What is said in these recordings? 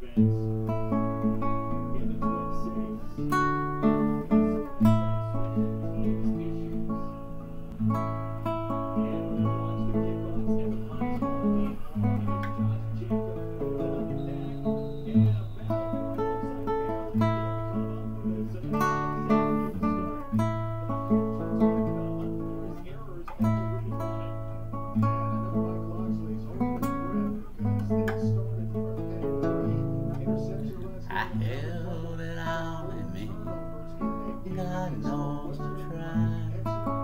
I held it all in me. God knows I tried.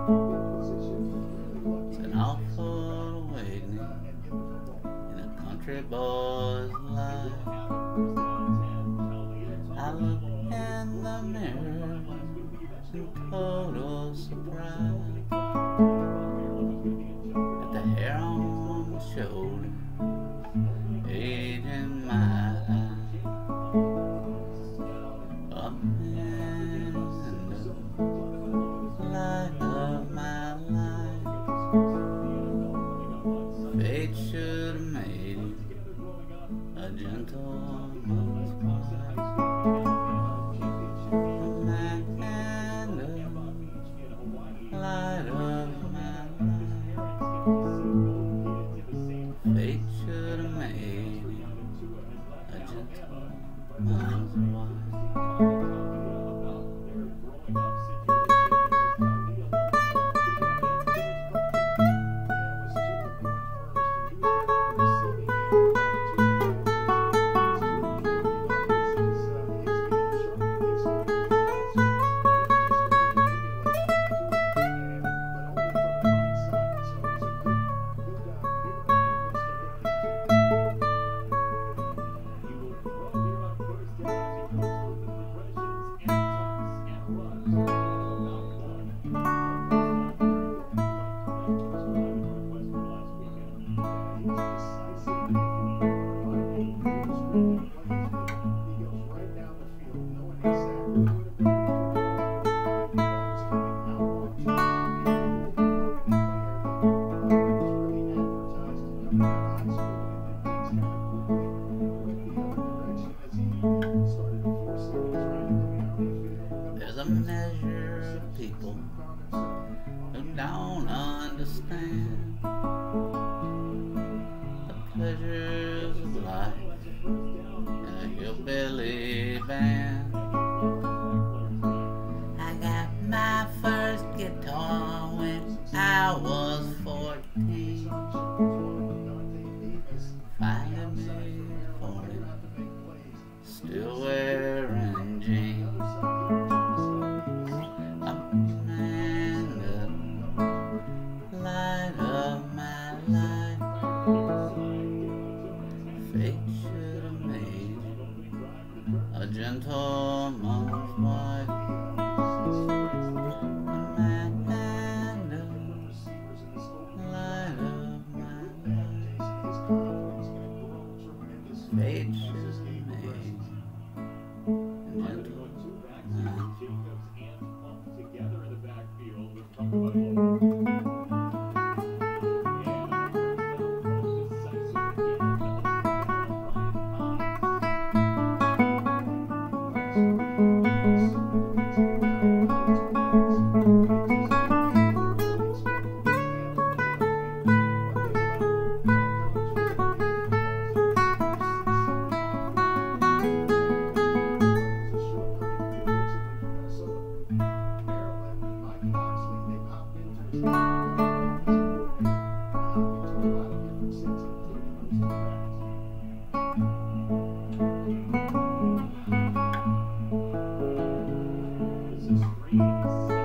It's an awful awakening in a country boy's life. I look in the mirror in total surprise at the hair on my shoulder, age in my eye. Up in the light of my life, fate should have made it a gentleman's wife. And the light of my life, fate should have made it a gentleman's wife. There's a measure of people who don't understand the pleasures of life in a hillbilly band. I got my first guitar when I was 14. Finally made 40, still wearing jeans. Fate should have made a gentleman's wife. A man and the light of my life. Fate should have made a gentleman's wife. This is